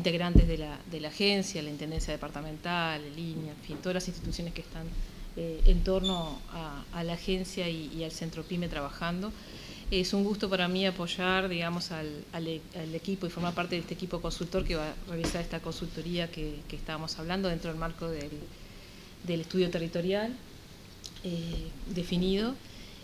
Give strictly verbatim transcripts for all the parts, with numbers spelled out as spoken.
integrantes de la, de la agencia, la Intendencia Departamental, el I N E A, en fin, todas las instituciones que están eh, en torno a, a la agencia y, y al Centro PYME trabajando. Es un gusto para mí apoyar, digamos, al, al, al equipo y formar parte de este equipo consultor que va a realizar esta consultoría que, que estábamos hablando dentro del marco del, del estudio territorial eh, definido.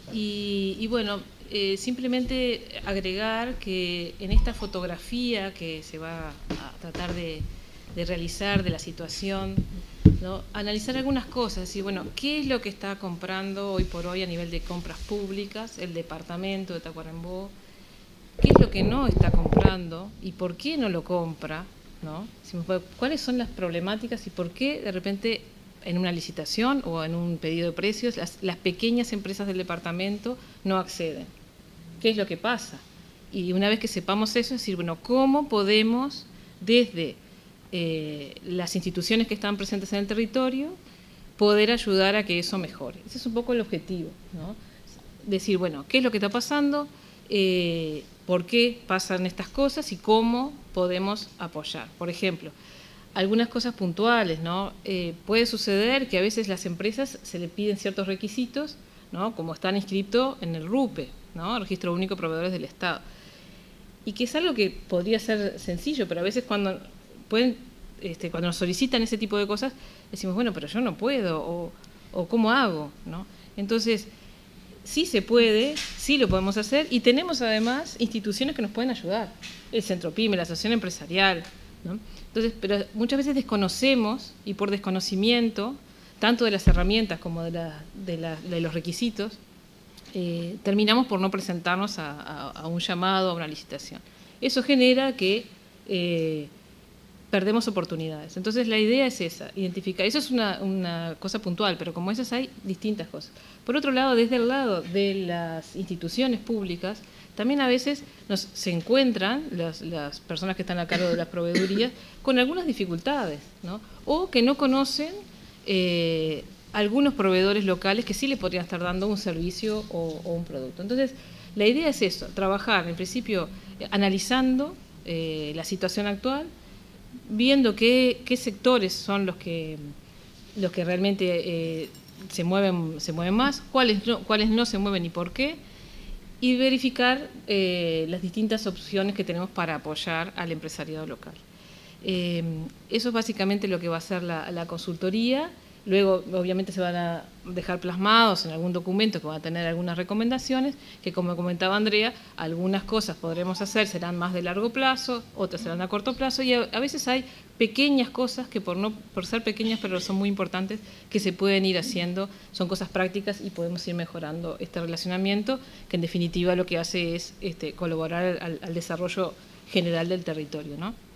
Y, y bueno, eh, simplemente agregar que en esta fotografía que se va a tratar de, de realizar de la situación, ¿no?, analizar algunas cosas, decir, bueno, ¿qué es lo que está comprando hoy por hoy a nivel de compras públicas el departamento de Tacuarembó? ¿Qué es lo que no está comprando y por qué no lo compra? ¿No? ¿Cuáles son las problemáticas y por qué de repente en una licitación o en un pedido de precios las, las pequeñas empresas del departamento no acceden? ¿Qué es lo que pasa? Y una vez que sepamos eso, es decir, bueno, ¿cómo podemos desde eh, las instituciones que están presentes en el territorio poder ayudar a que eso mejore? Ese es un poco el objetivo, ¿no? Decir, bueno, ¿qué es lo que está pasando? Eh, ¿Por qué pasan estas cosas y cómo podemos apoyar? Por ejemplo, algunas cosas puntuales, ¿no? Eh, puede suceder que a veces las empresas se le piden ciertos requisitos, ¿no?, como están inscritos en el RUPE, ¿no?, Registro Único de Proveedores del Estado, y que es algo que podría ser sencillo, pero a veces cuando pueden, este, cuando nos solicitan ese tipo de cosas, decimos, bueno, pero yo no puedo, o, o ¿cómo hago?, ¿no? Entonces, sí se puede, sí lo podemos hacer, y tenemos además instituciones que nos pueden ayudar, el Centro PYME, la Asociación Empresarial, ¿no? Entonces, pero muchas veces desconocemos, y por desconocimiento, tanto de las herramientas como de, la, de, la, de los requisitos, eh, terminamos por no presentarnos a, a, a un llamado, a una licitación. Eso genera que eh, perdemos oportunidades. Entonces, la idea es esa, identificar. Eso es una, una cosa puntual, pero como esas hay distintas cosas. Por otro lado, desde el lado de las instituciones públicas, también a veces nos, se encuentran las, las personas que están a cargo de las proveedurías con algunas dificultades, ¿no?, o que no conocen eh, algunos proveedores locales que sí le podrían estar dando un servicio o, o un producto. Entonces, la idea es eso, trabajar en principio eh, analizando eh, la situación actual, viendo qué, qué sectores son los que, los que realmente eh, se, mueven, se mueven más, cuáles no, cuáles no se mueven y por qué, y verificar eh, las distintas opciones que tenemos para apoyar al empresariado local. Eh, eso es básicamente lo que va a ser la, la consultoría. Luego, obviamente, se van a dejar plasmados en algún documento que va a tener algunas recomendaciones, que, como comentaba Andrea, algunas cosas podremos hacer, serán más de largo plazo, otras serán a corto plazo, y a, a veces hay pequeñas cosas que, por, no, por ser pequeñas, pero son muy importantes, que se pueden ir haciendo, son cosas prácticas y podemos ir mejorando este relacionamiento, que en definitiva lo que hace es este, colaborar al, al desarrollo general del territorio, ¿no?